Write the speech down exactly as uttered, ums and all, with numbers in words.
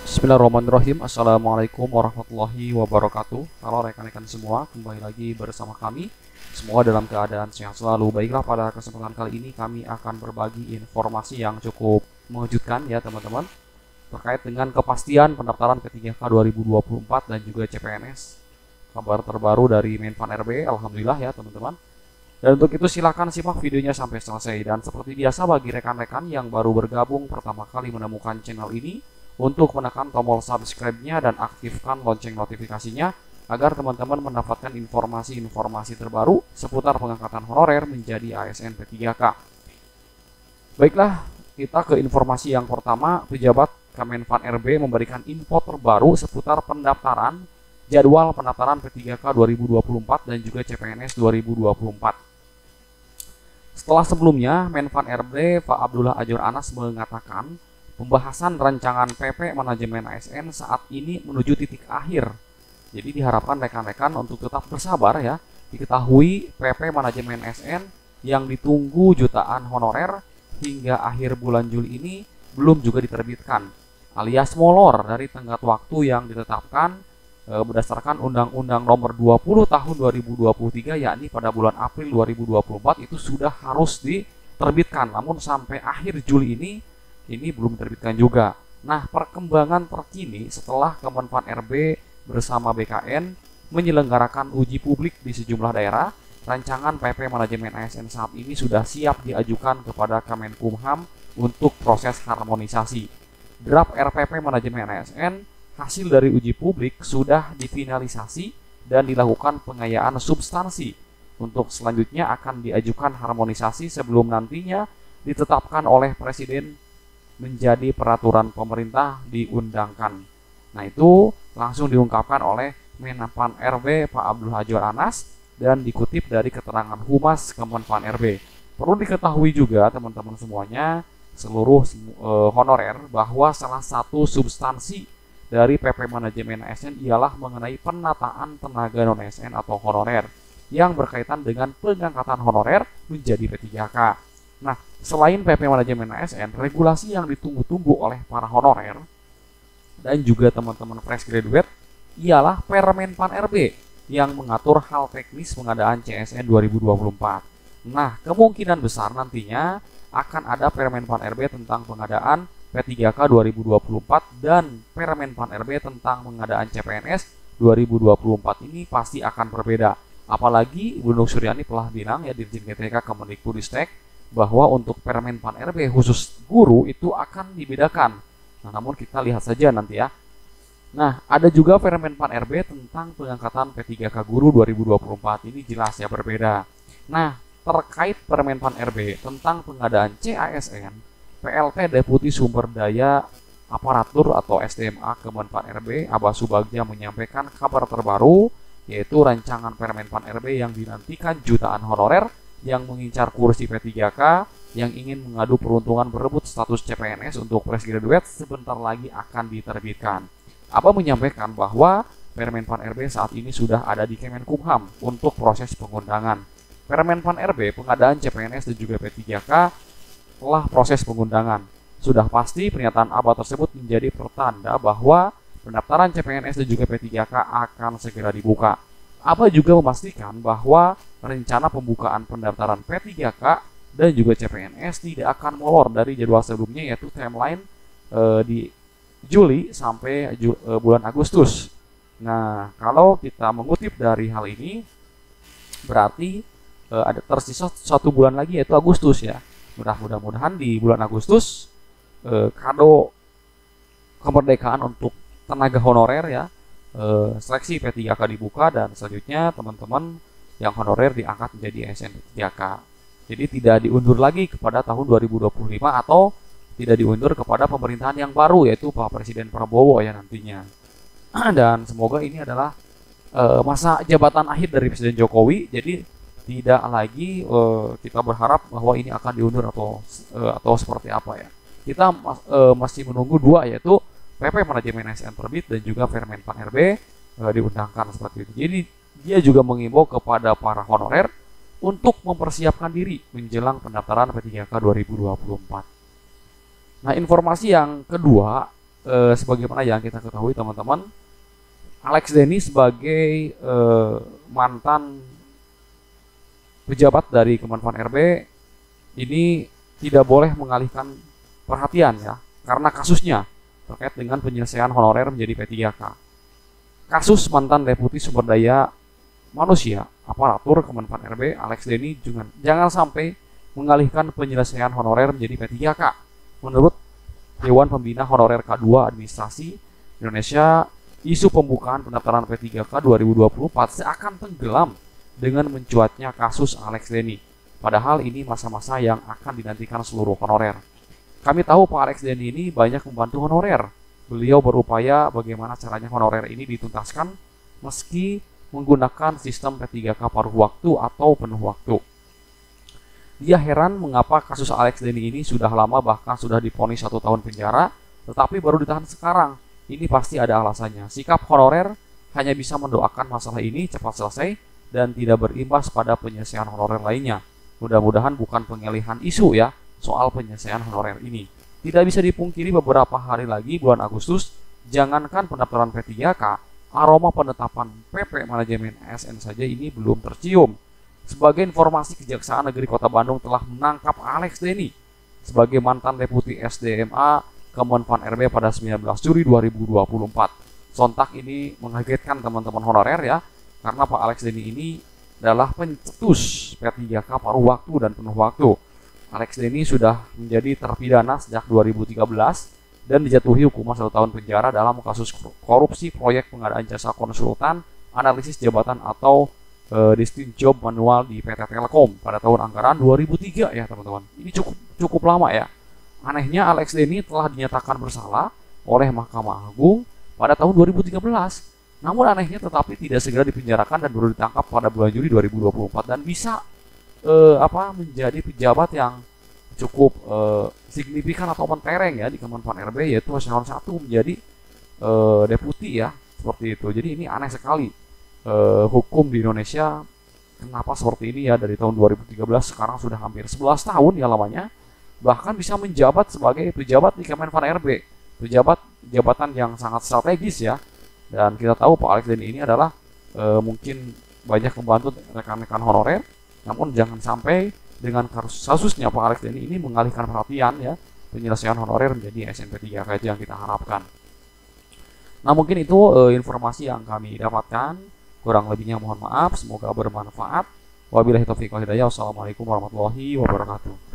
Bismillahirrahmanirrahim. Assalamualaikum warahmatullahi wabarakatuh. Halo rekan-rekan semua, kembali lagi bersama kami. Semua dalam keadaan sehat selalu. Baiklah, pada kesempatan kali ini kami akan berbagi informasi yang cukup mengejutkan ya teman-teman, terkait dengan kepastian pendaftaran P tiga K dua ribu dua puluh empat dan juga C P N S. Kabar terbaru dari Menpan R B, alhamdulillah ya teman-teman. Dan untuk itu silakan simak videonya sampai selesai. Dan seperti biasa bagi rekan-rekan yang baru bergabung pertama kali menemukan channel ini, untuk menekan tombol subscribe-nya dan aktifkan lonceng notifikasinya agar teman-teman mendapatkan informasi-informasi terbaru seputar pengangkatan honorer menjadi A S N P tiga K. Baiklah, kita ke informasi yang pertama. Pejabat Kemenpan R B memberikan info terbaru seputar pendaftaran, jadwal pendaftaran P tiga K dua ribu dua puluh empat dan juga C P N S dua ribu dua puluh empat. Setelah sebelumnya, Menpan R B Pak Abdullah Azwar Anas mengatakan pembahasan rancangan P P manajemen A S N saat ini menuju titik akhir. Jadi diharapkan rekan-rekan untuk tetap bersabar ya. Diketahui P P manajemen A S N yang ditunggu jutaan honorer hingga akhir bulan Juli ini belum juga diterbitkan, alias molor dari tenggat waktu yang ditetapkan e, berdasarkan Undang-Undang Nomor dua puluh Tahun dua ribu dua puluh tiga, yakni pada bulan April dua ribu dua puluh empat itu sudah harus diterbitkan. Namun sampai akhir Juli ini ini belum diterbitkan juga. Nah, perkembangan terkini setelah Kemenpan R B bersama B K N menyelenggarakan uji publik di sejumlah daerah, rancangan P P manajemen A S N saat ini sudah siap diajukan kepada Kemenkumham untuk proses harmonisasi. Draft R P P manajemen A S N hasil dari uji publik sudah difinalisasi dan dilakukan pengayaan substansi. Untuk selanjutnya akan diajukan harmonisasi sebelum nantinya ditetapkan oleh Presiden menjadi peraturan pemerintah diundangkan. Nah, itu langsung diungkapkan oleh Menpan R B Pak Abdullah Azwar Anas dan dikutip dari keterangan Humas Kemenpan R B. Perlu diketahui juga teman-teman semuanya, seluruh e, honorer, bahwa salah satu substansi dari P P manajemen A S N ialah mengenai penataan tenaga non A S N atau honorer yang berkaitan dengan pengangkatan honorer menjadi P tiga K. Nah, selain P P manajemen A S N, regulasi yang ditunggu-tunggu oleh para honorer dan juga teman-teman fresh graduate ialah Permenpan R B yang mengatur hal teknis pengadaan C S N dua ribu dua puluh empat. Nah, kemungkinan besar nantinya akan ada Permenpan R B tentang pengadaan P tiga K dua ribu dua puluh empat dan Permenpan R B tentang pengadaan C P N S dua ribu dua puluh empat ini pasti akan berbeda. Apalagi Ibu Nur Suryani telah bilang ya, Dirjen G T K Kemendikbudristek, bahwa untuk Permenpan R B khusus guru itu akan dibedakan. Nah, namun kita lihat saja nanti ya. Nah, ada juga Permenpan R B tentang pengangkatan P tiga K guru dua ribu dua puluh empat, ini jelas ya berbeda. Nah, terkait Permenpan R B tentang pengadaan C A S N, P L T Deputi Sumber Daya Aparatur atau S D M A Kemenpan R B Abbas Subagja menyampaikan kabar terbaru, yaitu rancangan Permenpan R B yang dinantikan jutaan honorer yang mengincar kursi P tiga K yang ingin mengadu peruntungan berebut status C P N S untuk fresh graduate sebentar lagi akan diterbitkan. Abah menyampaikan bahwa Permenpan R B saat ini sudah ada di Kemenkumham untuk proses pengundangan. Permenpan R B pengadaan C P N S dan juga P tiga K telah proses pengundangan. Sudah pasti pernyataan Abah tersebut menjadi pertanda bahwa pendaftaran C P N S dan juga P tiga K akan segera dibuka. Abah juga memastikan bahwa rencana pembukaan pendaftaran P tiga K dan juga C P N S tidak akan molor dari jadwal sebelumnya, yaitu timeline e, di Juli sampai Ju, e, bulan Agustus. Nah, kalau kita mengutip dari hal ini, berarti e, ada tersisa satu bulan lagi, yaitu Agustus ya. Mudah-mudahan di bulan Agustus e, kado kemerdekaan untuk tenaga honorer ya, Uh, seleksi P tiga K dibuka dan selanjutnya teman-teman yang honorer diangkat menjadi A S N P tiga K. Jadi tidak diundur lagi kepada tahun dua ribu dua puluh lima atau tidak diundur kepada pemerintahan yang baru, yaitu Pak Presiden Prabowo ya nantinya. Dan semoga ini adalah uh, masa jabatan akhir dari Presiden Jokowi. Jadi tidak lagi uh, kita berharap bahwa ini akan diundur atau uh, atau seperti apa ya. Kita uh, masih menunggu dua, yaitu P P manajemen A S N terbit dan juga Permenpan R B e, diundangkan seperti itu. Jadi dia juga mengimbau kepada para honorer untuk mempersiapkan diri menjelang pendaftaran P tiga K dua ribu dua puluh empat. Nah, informasi yang kedua, eh, sebagaimana yang kita ketahui teman-teman, Alex Denny sebagai eh, mantan pejabat dari Kemenpan R B ini tidak boleh mengalihkan perhatian ya, karena kasusnya terkait dengan penyelesaian honorer menjadi P tiga K. Kasus mantan Deputi Sumber Daya Manusia Aparatur Kemenpan R B Alex Denny jangan, jangan sampai mengalihkan penyelesaian honorer menjadi P tiga K. Menurut Dewan Pembina Honorer K dua Administrasi Indonesia, isu pembukaan pendaftaran P tiga K dua ribu dua puluh empat seakan tenggelam dengan mencuatnya kasus Alex Denny. Padahal ini masa-masa yang akan dinantikan seluruh honorer. Kami tahu Pak Alex Denny ini banyak membantu honorer. Beliau berupaya bagaimana caranya honorer ini dituntaskan meski menggunakan sistem P tiga K paruh waktu atau penuh waktu. Dia heran mengapa kasus Alex Denny ini sudah lama, bahkan sudah divonis satu tahun penjara, tetapi baru ditahan sekarang. Ini pasti ada alasannya. Sikap honorer hanya bisa mendoakan masalah ini cepat selesai dan tidak berimbas pada penyelesaian honorer lainnya. Mudah-mudahan bukan pengalihan isu ya soal penyelesaian honorer ini. Tidak bisa dipungkiri beberapa hari lagi bulan Agustus, jangankan pendaftaran P tiga K, aroma penetapan P P manajemen A S N saja ini belum tercium. Sebagai informasi, Kejaksaan Negeri Kota Bandung telah menangkap Alex Denny sebagai mantan Deputi S D M A Kemenpan R B pada sembilan belas Juli dua ribu dua puluh empat. Sontak ini mengagetkan teman-teman honorer ya, karena Pak Alex Denny ini adalah pencetus P tiga K paruh waktu dan penuh waktu. Alex Denny sudah menjadi terpidana sejak dua ribu tiga belas dan dijatuhi hukuman satu tahun penjara dalam kasus korupsi proyek pengadaan jasa konsultan analisis jabatan atau e, distinct job manual di P T Telkom pada tahun anggaran dua ribu tiga ya teman-teman. Ini cukup cukup lama ya. Anehnya Alex Denny telah dinyatakan bersalah oleh Mahkamah Agung pada tahun dua ribu tiga belas. Namun anehnya tetapi tidak segera dipenjarakan dan baru ditangkap pada bulan Juli dua ribu dua puluh empat dan bisa eh, apa menjadi pejabat yang cukup eh, signifikan atau mentereng ya di Kemenpan R B, yaitu eselon satu menjadi eh, deputi ya, seperti itu. Jadi ini aneh sekali eh, hukum di Indonesia kenapa seperti ini ya, dari tahun dua ribu tiga belas sekarang sudah hampir sebelas tahun ya lamanya, bahkan bisa menjabat sebagai pejabat di Kemenpan R B, pejabat jabatan yang sangat strategis ya. Dan kita tahu Pak Alex Denny ini adalah e, mungkin banyak membantu rekan-rekan honorer, namun jangan sampai dengan kasusnya Pak Alex Denny ini mengalihkan perhatian ya penyelesaian honorer menjadi S N P tiga K yang kita harapkan. Nah mungkin itu e, informasi yang kami dapatkan, kurang lebihnya mohon maaf, semoga bermanfaat. Wabillahi taufiq wal hidayah. Wassalamualaikum warahmatullahi wabarakatuh.